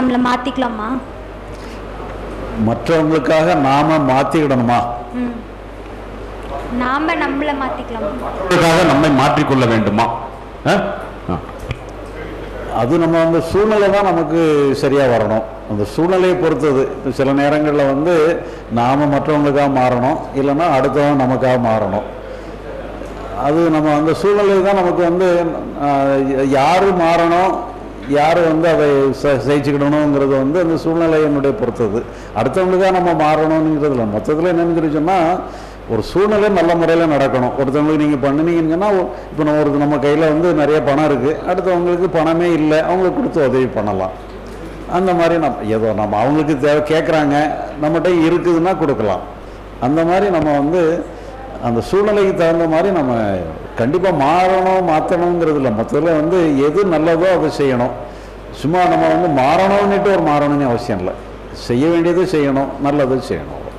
நம்மளை மாற்றிக்கலாமா? மற்றவங்களுக்காக நாம மாற்றிக்கிடணுமா? நாம நம்மளை மாற்றிக்கலாமா? மற்றவங்களுக்காக நம்மை மாற்றிக்கொள்ள வேண்டுமா? அது நம்ம அந்த சூழ்நிலை தான் நமக்கு சரியாக வரணும். அந்த சூழ்நிலையை பொறுத்தது. இப்போ சில நேரங்களில் வந்து நாம் மற்றவங்களுக்காக மாறணும், இல்லைன்னா அடுத்தவங்க நமக்காக மாறணும். அது நம்ம அந்த சூழ்நிலை தான் நமக்கு வந்து யார் மாறணும், யார் வந்து அதை ஜெயிச்சுக்கிடணுங்கிறது வந்து அந்த சூழ்நிலையினுடைய பொறுத்தது. அடுத்தவங்களுக்காக நம்ம மாறணுங்கிறதுல மொத்தத்தில் என்னன்னு சொன்னால், ஒரு சூழ்நிலை நல்ல முறையில் நடக்கணும். ஒருத்தவங்களுக்கு நீங்கள் பண்ணினீங்கன்னா, இப்போ நம்ம கையில் வந்து நிறைய பணம் இருக்குது, அடுத்தவங்களுக்கு பணமே இல்லை, அவங்களுக்கு கொடுத்து உதவி பண்ணலாம். அந்த மாதிரி ஏதோ நம்ம அவங்களுக்கு தேவை கேட்குறாங்க, நம்மகிட்ட இருக்குதுன்னா கொடுக்கலாம். அந்த மாதிரி நம்ம வந்து அந்த சூழ்நிலைக்கு தகுந்த மாதிரி நம்ம கண்டிப்பாக மாற்றணுங்கிறது இல்லை. மொத்தத்தில் வந்து எது நல்லதோ அதை செய்யணும். சும்மா நம்ம வந்து மாறணும்னுட்டு ஒரு மாறணும்னு அவசியம் இல்லை. செய்ய வேண்டியது செய்யணும், நல்லது செய்யணும்.